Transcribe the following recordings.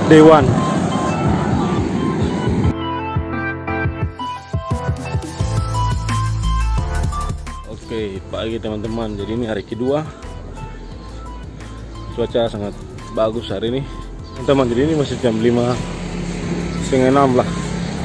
day one. Oke, pagi teman-teman. Jadi ini hari kedua. Cuaca sangat bagus hari ini, teman-teman. Jadi ini masih jam 5:30 lah.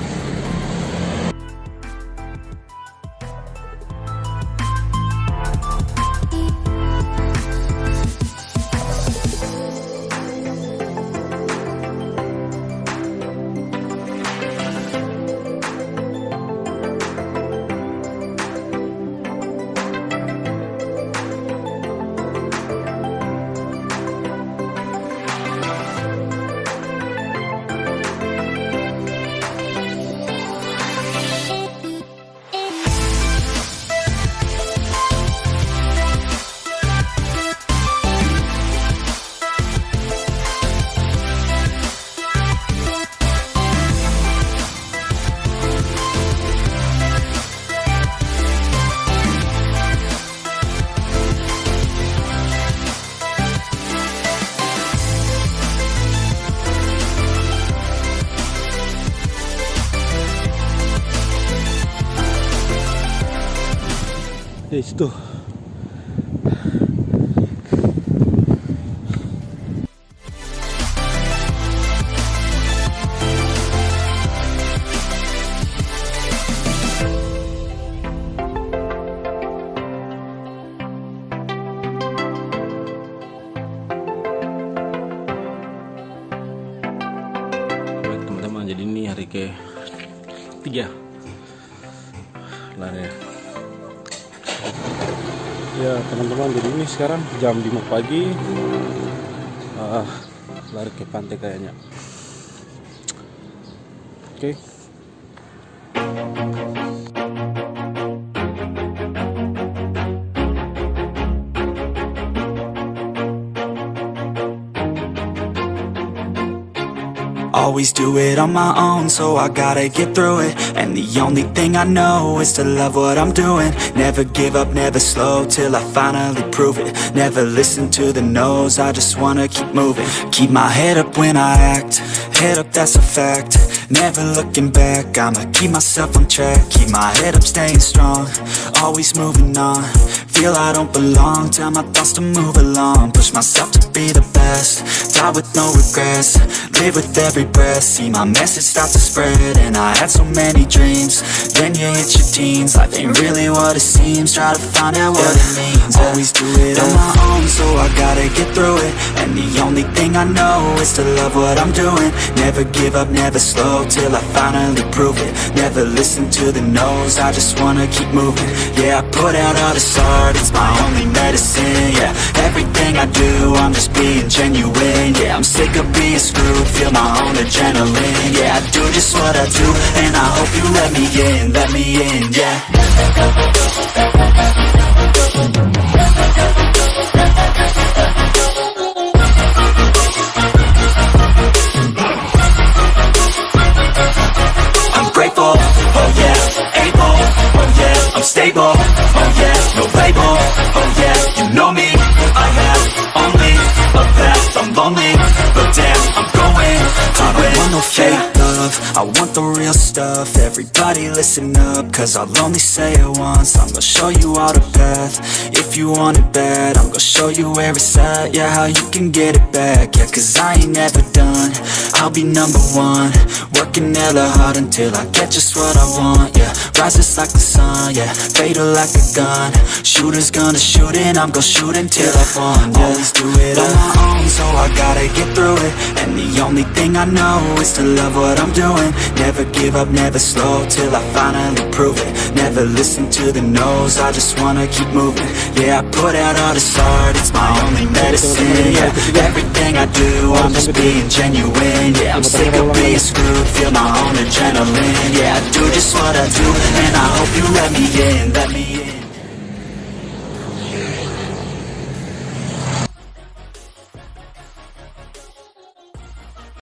Di situ. Baik teman-teman, jadi ini hari ke-3 lari. Ya teman-teman, jadi ini sekarang jam 5 pagi, lari ke pantai kayaknya. Oke. Always do it on my own, so I gotta get through it. And the only thing I know is to love what I'm doing. Never give up, never slow, till I finally prove it. Never listen to the no's, I just wanna keep moving. Keep my head up when I act, head up, that's a fact. Never looking back, I'ma keep myself on track. Keep my head up, staying strong, always moving on. Feel I don't belong, tell my thoughts to move along. Push myself to be the best, die with no regrets. Live with every breath, see my message start to spread. And I had so many dreams, then you hit your teens. Life ain't really what it seems, try to find out what it means. Always do it on my own, so I gotta get through it. And the only thing I know is to love what I'm doing. Never give up, never slow, till I finally prove it. Never listen to the no's, I just wanna keep moving. Yeah, I put out all this art, it's my only medicine. Yeah, everything I do, I'm just being genuine. Yeah, I'm sick of being screwed, feel my own adrenaline. Yeah, I do just what I do, and I hope you let me in, yeah. I'm grateful, oh yeah, able, oh yeah, I'm stable, oh yeah, no label, oh yeah, you know me, I have only a past, I'm lonely, but damn, I'm going to win. I don't want no fake love, I want the real stuff. Everybody listen up, cause I'll only say it once. I'm gonna show you all the path, if you want it bad. I'm gonna show you where it's at, yeah, how you can get it back. Yeah, cause I ain't never done, I'll be #1. Working hella hard until I get just what I want, yeah. Rises like the sun, yeah, fatal like a gun. Shooter's gonna shoot and I'm gonna shoot until I won, yeah. Always do it on my own, so I gotta get through it. And the only thing I know is to love what I'm doing. Never give up, never slow, till I finally prove it. Never listen to the no's, I just wanna keep moving. Yeah, I put out all this art, it's my only medicine. Yeah, everything I do, I'm just being genuine. Yeah, I'm sick of being screwed, feel my own adrenaline. Yeah, I do just what I do, and I hope you let me in, let me in.